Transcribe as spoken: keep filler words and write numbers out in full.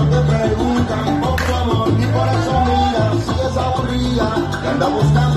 muchos te preguntan por tu amor y por eso mira, sigues aburrida y anda buscando